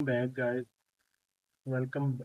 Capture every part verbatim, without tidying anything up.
Back, guys. Welcome,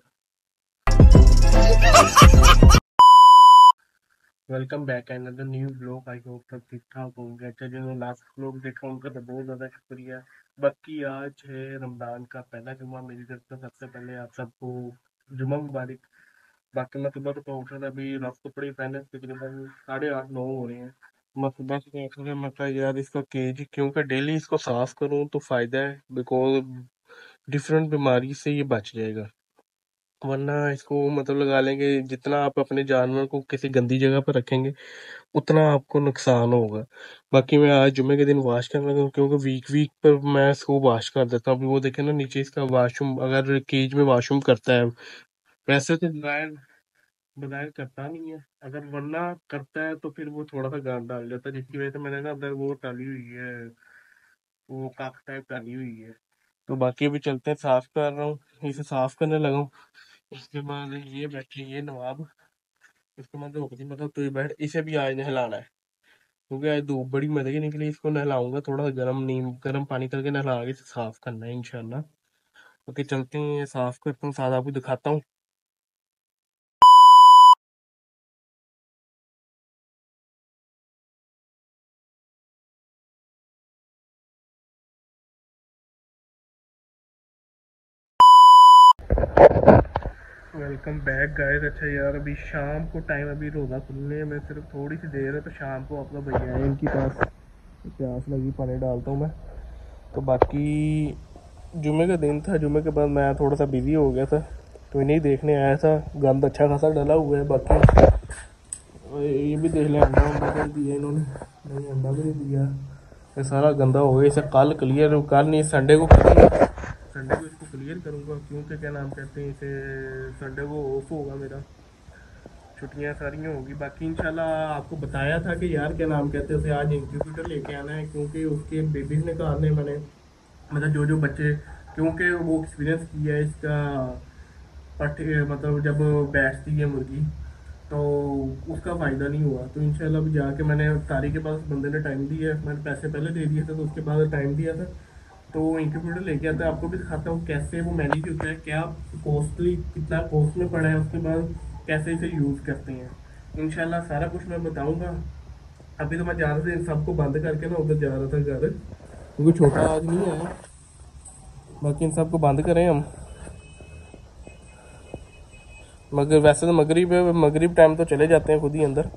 welcome back. Another new vlog. I hope सब ठीक ठाक होंगे। अच्छा, जिन्होंने लास्ट vlog देखा उनका तो बहुत ज़्यादा शुक्रिया। बाकी आज है रमज़ान का पहला जुम्मा। मेरी तरफ से सबसे पहले आप सबको जुम्मा मुबारक। बाकी मैं सुबह सुबह उठा था, अभी रात को पड़ी पहले तकरीबन साढ़े आठ नौ हो रहे हैं। मैं सुबह सुबह उठा था, मैं कहा यार इसका केज क्योंकि डेली इसको साफ करूँ तो फ़ायदा है, बिकॉज डिफरेंट बीमारी से ये बच जाएगा। वरना इसको मतलब लगा लेंगे, जितना आप अपने जानवर को किसी गंदी जगह पर रखेंगे उतना आपको नुकसान होगा। बाकी मैं आज जुम्मे के दिन वॉश करने लगा हूँ, क्योंकि वीक वीक पर मैं इसको वॉश कर देता हूँ। अभी वो देखे ना नीचे इसका वॉशरूम, अगर केज में वॉशरूम करता है, वैसे तो बगैर बगैर करता नहीं है, अगर वरना करता है तो फिर वो थोड़ा सा गांद डाल जाता है, जिसकी वजह से मैंने ना अंदर वो डाली हुई है, वो काक टाइप डाली हुई है। तो बाकी अभी चलते हैं, साफ कर रहा हूँ, इसे साफ करने लगा हूँ। उसके बाद ये बैठी ये नवाब, उसके बाद रोक दी, मतलब तू ही बैठ, इसे भी आज नहलाना है, क्योंकि आज धूप बड़ी मजे की निकली। इसको नहलाऊंगा, थोड़ा सा गर्म नीम गर्म पानी करके नहला के इसे साफ करना है इंशाल्लाह। ओके, चलते हैं, साफ करता हूँ, साथ आपको दिखाता हूँ। Welcome back guys. अच्छा यार, अभी शाम को टाइम, अभी रोज़ा खुलने में सिर्फ थोड़ी सी देर है, तो शाम को आपका भैया है, इनकी पास प्यास लगी, पानी डालता हूँ मैं। तो बाकी जुमे का दिन था, जुमे के बाद मैं थोड़ा सा बिजी हो गया था, तो इन्हें देखने आया था। गंद अच्छा खासा डला हुआ है। बाकी ये भी देख लें, अंडा अंडा कर दिया इन्होंने, नहीं अंडा भी नहीं दिया, ये सारा गंदा हो गया। इसे कल क्लियर, कल नहीं संडे को संडे को इसको क्लियर करूँगा, क्योंकि क्या नाम कहते हैं, इसे संडे को ऑफ होगा मेरा, छुट्टियाँ सारी होगी। बाकी इंशाल्लाह आपको बताया था कि यार क्या नाम कहते हैं, उसे आज इंक्यूबेटर लेके आना है, क्योंकि उसके बेबीज ने कहा ने मैंने मतलब जो जो बच्चे, क्योंकि वो एक्सपीरियंस किया है इसका, पट्टे मतलब जब बैठती है मुर्गी तो उसका फ़ायदा नहीं हुआ। तो इंशाल्लाह अभी जाके मैंने तारी के पास बंदे ने टाइम दिया है, मैंने पैसे पहले दे दिए थे, तो उसके बाद टाइम दिया था, तो इंक्यूबेटर लेके आता है। आपको भी दिखाता हूँ कैसे वो मैनेज होता है, क्या कॉस्टली, कितना कॉस्ट में पड़ा है, उसके बाद कैसे इसे यूज़ करते हैं। इंशाल्लाह सारा कुछ मैं बताऊँगा। अभी तो मैं जा रहा था, सबको बंद करके ना उधर जा रहा था घर, क्योंकि छोटा आज नहीं है। बाकी इन सबको बंद करें हम, मगर वैसे तो मगरिब मगरिब टाइम तो चले जाते हैं खुद ही अंदर।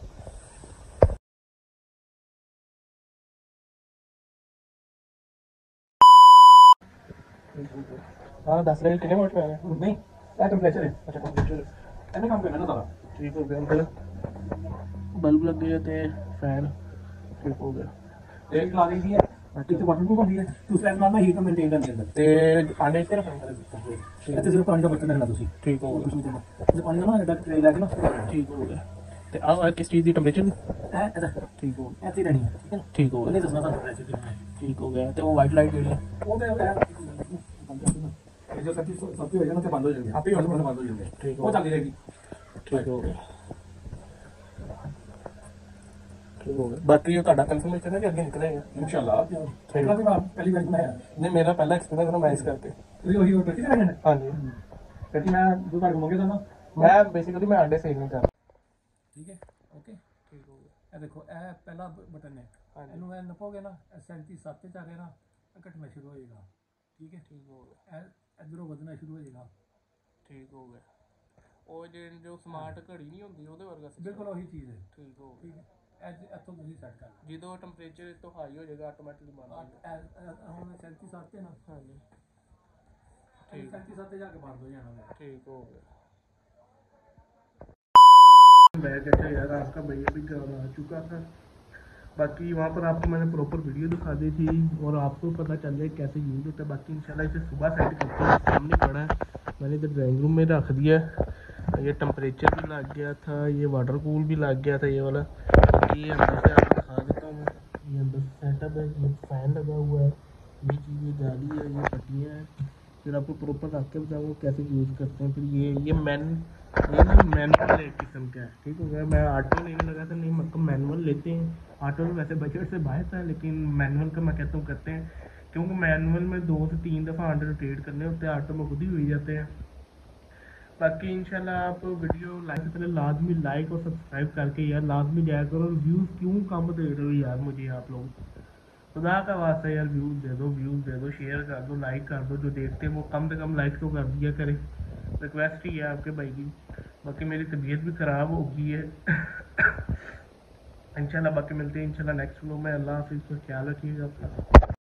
हाँ, दस रहे कितने मिनट में आए? नहीं, टेम्परेचर है। अच्छा, टेम्परेचर ऐसे काम करना ना सारा ठीक हो गया। अंदर बल्ब लग गए थे, फैन ठीक हो गया, एक ला दी है, इतने वाटर प्रूफ होती है, दूसरा इस्तेमाल में हीट को मेंटेन करने के अंदर ते आने से ऐसे सिर्फ पानी का बर्तन रखना तुसी ठीक हो गया। तो पानी ना डायरेक्ट ट्रे लगा ना ठीक हो गया। ते आ किस चीज़ दी टेम्परेचर है ऐसा ठीक हो ऐसे रहनी है, ठीक है ठीक हो गया। नहीं दसना टेम्परेचर ठीक हो गया। तो वो वाइट लाइट ਜਿਹੜੀ ਉਹ ਤੇ जो सब सब हो जाएगा तो बंद हो जाएंगे, आप ही बंद हो जाएंगे, ठीक वो चलती रहेगी ठीक हो गया ठीक हो गया। बाकी ये ਤੁਹਾਡਾ ਕਨਫਰਮੇਸ਼ਨ ਹੈ ਕਿ ਅੱਗੇ ਨਿਕਲੇਗਾ इंशाल्लाह। ਪਹਿਲਾਂ ਵੀ ਮੈਂ ਪਹਿਲੀ ਵਾਰ ਮੈਂ ਨਹੀਂ, ਮੇਰਾ ਪਹਿਲਾ ਐਕਸਪੀਰੀਅੰਸ ਹੈ, ਮੈਂ ਇਸ ਕਰਕੇ ਤੁਸੀਂ ਉਹੀ ਉਹ ਟੱਟੀ ਕਰਾਂਗੇ। ਹਾਂਜੀ, ਕਿਉਂਕਿ मैं जो ਤੁਹਾਡੇ ਮੰਗੇ था ना, मैं बेसिकली मैं अंडे सेल नहीं करता। ठीक है ओके ठीक हो गया। ਇਹ ਦੇਖੋ ਇਹ ਪਹਿਲਾ ਬਟਨ ਹੈ, ਇਹਨੂੰ ਇਹ ਨਪੋਗੇ ਨਾ, सैंतीस सत्त ਚ ਆ ਗਿਆ ਨਾ, ਘਟਣਾ ਸ਼ੁਰੂ ਹੋ ਜਾਏਗਾ। ठीक है ठीक हो गया। इधरों ਵਧਣਾ शुरू हो जाएगा ठीक हो गया। ਉਹ ਜੇ ਜੋ ਸਮਾਰਟ ਘੜੀ ਨਹੀਂ ਹੁੰਦੀ ਉਹਦੇ ਵਰਗਾ ਬਿਲਕੁਲ ਉਹੀ ਚੀਜ਼ ਹੈ ਠੀਕ ਹੋ ਠੀਕ ਹੈ। ਅੱਜ ਇੱਥੋਂ ਤੁਸੀਂ ਸੈੱਟ ਕਰ ਲਓ, ਜਦੋਂ ਟੈਂਪਰੇਚਰ ਇਸ ਤੋਂ ਹਾਈ ਹੋ ਜਾਏਗਾ ਆਟੋਮੈਟਿਕਲੀ ਬੰਦ ਹੋ ਜਾਏਗਾ। ਹੁਣ सैंतीस सत्त ਹੈ ਨਾ, ਹਾਂਜੀ ठीक सैंतीस सत्त ਜਾ ਕੇ ਬੰਦ ਹੋ ਜਾਣਾ ठीक हो गया। बैग अच्छा यार, आपका भैया भी घर आ चुका था। बाकी वहाँ पर आपको मैंने प्रॉपर वीडियो दिखा दी थी और आपको पता चल जाए कैसे यूज़ होता है। बाकी इंशाल्लाह इसे सुबह सेट करते हैं, सामने पड़ा है, मैंने इधर ड्राइंग रूम में रख दिया। ये टेम्परेचर भी लग गया था, ये वाटर कूल भी लग गया था, ये वाला। ये अंदर से आपको दिखा देता हूँ मैं, ये अंदर सेटअप है, ये फैन लगा हुआ है, ये चीज़ ये जाली है, ये पट्टियाँ हैं। फिर आपको प्रॉपर रख के बताऊँगा कैसे यूज़ करते हैं। फिर ये ये मैन ये ना मैनुअल एक किस्म का है ठीक हो गया। मैं ऑटो लेने लगा था, नहीं मतलब मैनुअल लेते हैं, ऑटो में वैसे बजट से बाहर था, लेकिन मैनुअल का मैं कहता हूँ करते हैं, क्योंकि मैनुअल में दो से तीन दफ़ा अंडर रोटेट करने होते हैं, ऑटो में खुद ही हो ही जाते हैं। बाकी इंशाल्लाह आप वीडियो लाइक से पहले लाजमी लाइक और सब्सक्राइब करके यार लाजमी जाया करो। व्यूज़ क्यों कम दे रहे हो यार मुझे आप लोग, खुदा का वास्ता यार व्यूज़ दे दो, व्यूज़ दे दो, शेयर कर दो, लाइक कर दो, जो देखते हैं वो कम से कम लाइक तो कर दिया करें, रिक्वेस्ट ही है आपके भाई की। बाकी मेरी तबीयत भी ख़राब हो गई है इंशाल्लाह। बाकी मिलते हैं इंशाल्लाह नेक्स्ट व्लॉग में। अल्लाह हाफिज़, ख्याल रखिएगा अपना।